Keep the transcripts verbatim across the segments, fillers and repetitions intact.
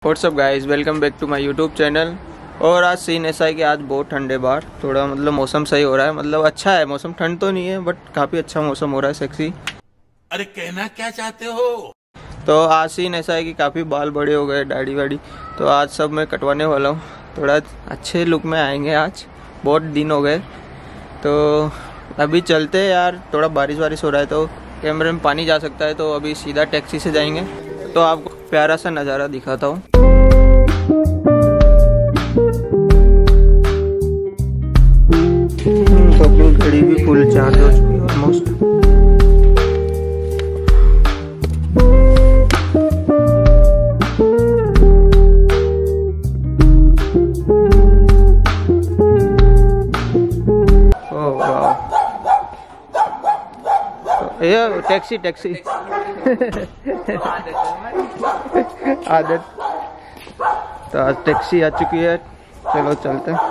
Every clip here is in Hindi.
WhatsApp guys, welcome back to my YouTube channel. और आज सीन ऐसा है कि आज बहुत ठंडे बाहर, थोड़ा मतलब मौसम सही हो रहा है, मतलब अच्छा है मौसम, ठंड तो नहीं है बट काफ़ी अच्छा मौसम हो रहा है, सेक्सी। अरे कहना क्या चाहते हो? तो आज सीन ऐसा है कि काफ़ी बाल बड़े हो गए, दाढ़ी वाड़ी, तो आज सब मैं कटवाने वाला हूँ, थोड़ा अच्छे लुक में आएंगे आज, बहुत दिन हो गए। तो अभी चलते हैं यार, थोड़ा बारिश वारिश हो रहा है तो कैमरे में पानी जा सकता है, तो अभी सीधा टैक्सी से जाएंगे। तो आपको प्यारा सा नज़ारा दिखाता हूँ। तो अपनी घड़ी भी फुल चार्ज हो चुकी है ऑलमोस्ट। ये टैक्सी टैक्सी आदत। तो आज टैक्सी आ चुकी है, चलो चलते हैं।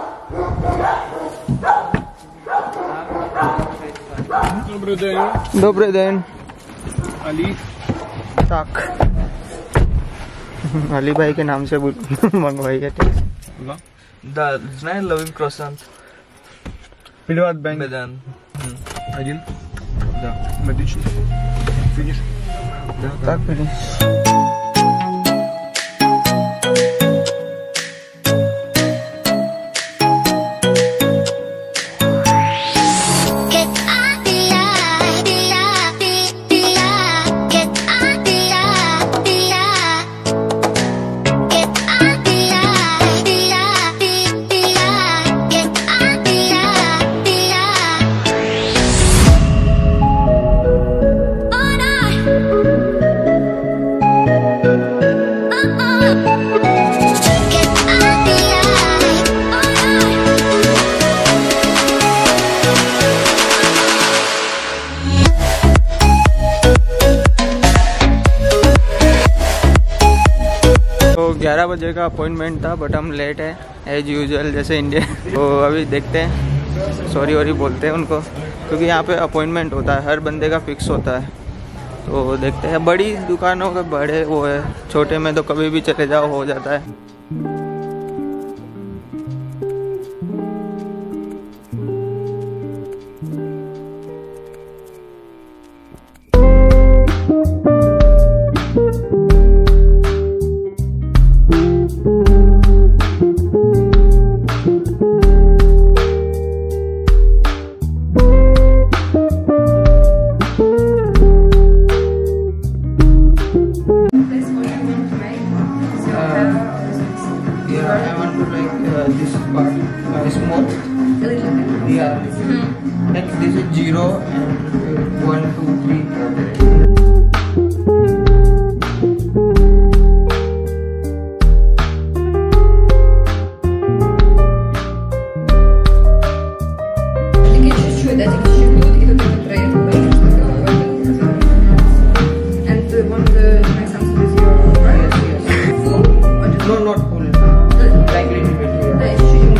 Добрый день। अली ताक अली भाई के नाम से मंगवाई है टैक्सी। Да, знаешь, ловим круассан. Привет, Бен. Бедан. Один? Да. Отлично. Финиш? Да, Так, блин. ग्यारह बजे का अपॉइंटमेंट था बट हम लेट है एज यूजुअल, जैसे इंडिया। तो अभी देखते हैं, सॉरी वॉरी बोलते हैं उनको, क्योंकि यहाँ पे अपॉइंटमेंट होता है, हर बंदे का फिक्स होता है। तो देखते हैं, बड़ी दुकानों के बड़े वो है, छोटे में तो कभी भी चले जाओ, हो जाता है। Small? A little bit. Yeah. Mm-hmm. Like this is zero and one, two, three. And the one the next answer is your right? Yes, yes. Full or just No, not full. Like little bit. that is shooting.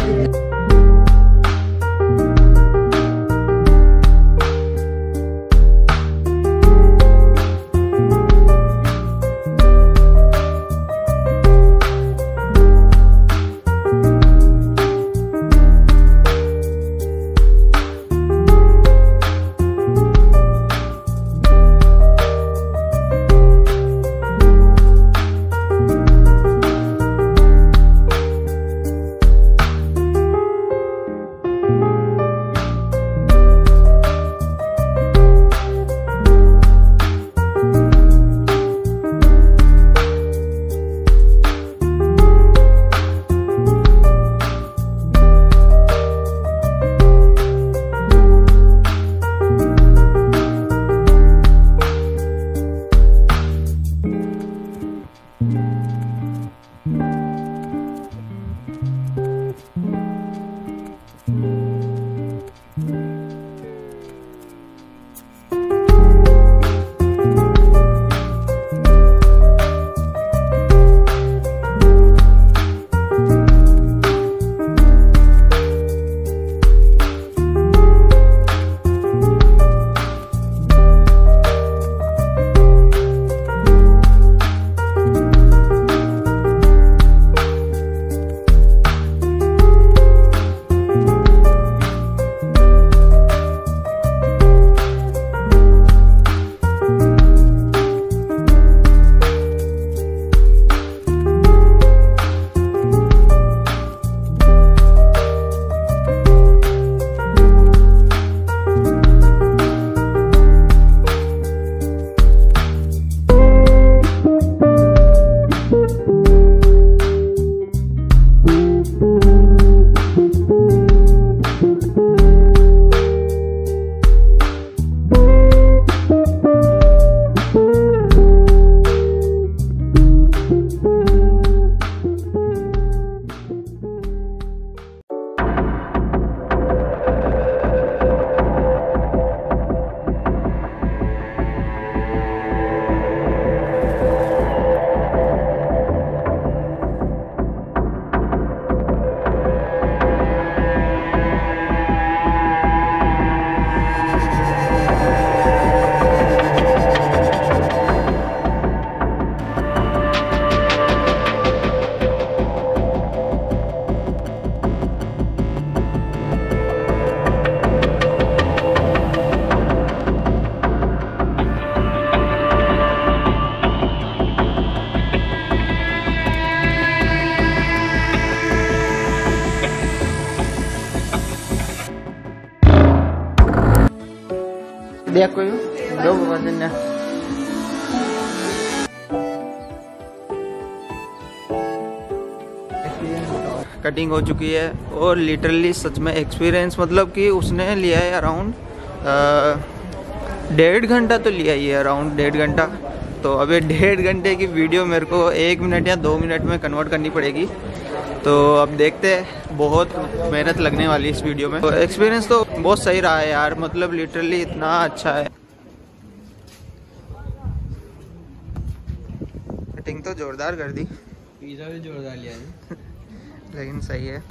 देखो दो बदलना कटिंग हो चुकी है और लिटरली सच में एक्सपीरियंस मतलब कि उसने लिया है अराउंड डेढ़ घंटा तो लिया ही है अराउंड डेढ़ घंटा। तो अब ये डेढ़ घंटे की वीडियो मेरे को एक मिनट या दो मिनट में कन्वर्ट करनी पड़ेगी। तो अब देखते हैं, बहुत मेहनत लगने वाली है इस वीडियो में। तो एक्सपीरियंस तो बहुत सही रहा है यार, मतलब लिटरली इतना अच्छा है। कटिंग तो जोरदार कर दी, पिज़्ज़ा भी जोरदार लिया है लेकिन सही है।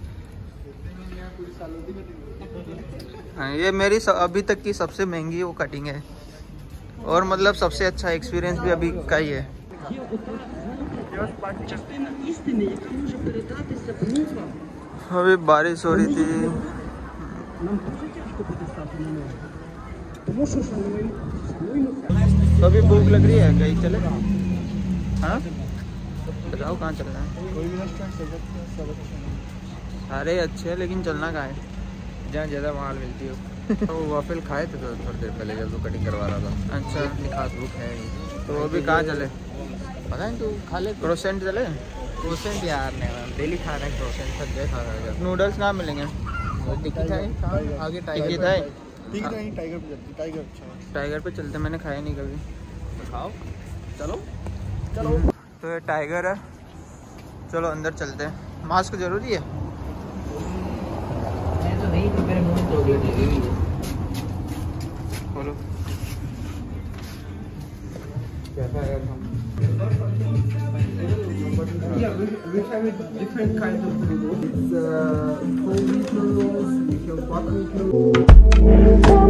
हाँ, ये मेरी सब, अभी तक की सबसे महंगी वो कटिंग है और मतलब सबसे अच्छा एक्सपीरियंस भी अभी का ही है। अभी बारिश हो रही थी, तो अभी भूख लग रही है, कहीं चले? हाँ बताओ कहाँ चलना है? सारे अच्छे हैं लेकिन चलना कहाँ है? जहाँ ज़्यादा माल मिलती हो। तो वाफल खाए थे तो थोड़ी देर पहले जब तो कटिंग करवा रहा था। अच्छा, इतनी खास भूख है नहीं। तो अभी कहाँ चले? पता नहीं तू खा ले। क्रोसेंट चले? क्रोसेंट यार नहीं, डेली खा रहे हैं क्रोसेंट, सब जगह खा रहा है। नूडल्स कहाँ मिलेंगे? टिक्की था आगे, टिक्की टाइगर था। टाइगर पे चलते, टाइगर अच्छा टाइगर पे चलते, मैंने खाया नहीं कभी। खाओ, चलो चलो। तो ये टाइगर है, चलो अंदर चलते हैं। मास्क जरूरी है? मैं तो नहीं, तो मेरे मुंह में चॉकलेट लगी हुई है। बोलो कैसा है हम? Yeah, we, we have different kinds of noodles. It's uh, whole wheat noodles, we have buckwheat noodles.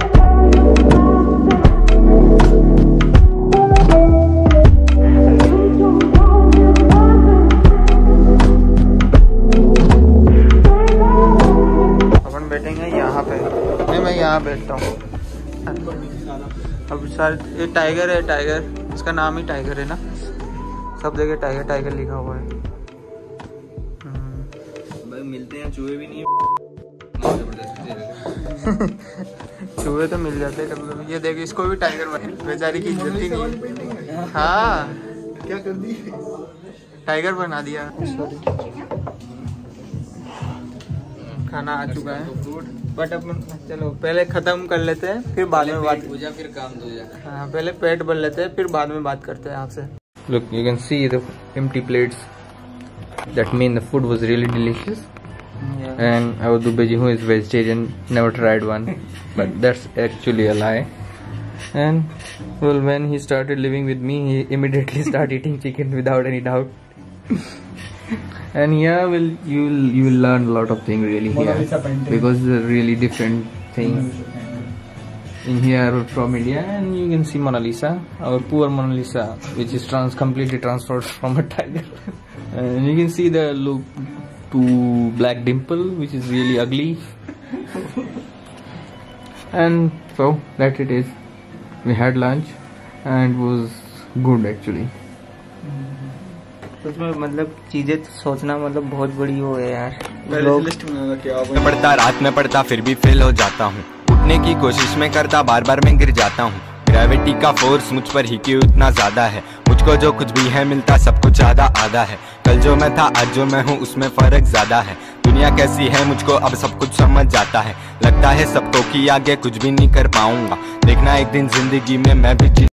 अपन बैठेंगे यहाँ पे, नहीं मैं यहाँ बैठता हूँ। अब सर ये टाइगर है, टाइगर इसका नाम ही टाइगर है ना, सब जगह टाइगर टाइगर लिखा हुआ है। भाई मिलते हैं चूहे भी नहीं चूहे तो मिल जाते हैं कभी कभी। ये देख, इसको भी टाइगर बने, बेचारी की इज्जत ही नहीं। हाँ क्या कर दी? टाइगर बना दिया। खाना आ चुका है बट अपन चलो पहले खत्म कर लेते हैं, फिर बाद में बात। पूजा फिर काम दूजा। हाँ पहले पेट भर लेते हैं, फिर बाद में बात करते हैं आपसे। Look, you can see the empty plates. That means the food was really delicious. Yeah. And our Dubeji, who is vegetarian, never tried one, but that's actually a lie. And well, when he started living with me, he immediately started eating chicken without any doubt. And here, will you will you will learn a lot of things really here, because it's a really different thing in here from India. And you can see Mona Lisa, our poor Mona Lisa, which is trans completely transferred from a tiger. And you can see the look to Black Dimple, which is really ugly. And so that it is. We had lunch and it was good actually. उसमें मतलब चीजें सोचना मतलब बहुत बड़ी हो है यार। लिस्ट में क्या पढ़ता रात में पढ़ता फिर भी फेल हो जाता हूँ, उठने की कोशिश में करता बार बार मैं गिर जाता हूँ। ग्रेविटी का फोर्स मुझ पर ही क्यों इतना ज्यादा है, मुझको जो कुछ भी है मिलता सब कुछ आधा आधा है। कल जो मैं था आज जो मैं हूँ उसमें फर्क ज्यादा है। दुनिया कैसी है मुझको अब सब कुछ समझ जाता है, लगता है सबको कि आगे कुछ भी नहीं कर पाऊंगा। देखना एक दिन जिंदगी में मैं भी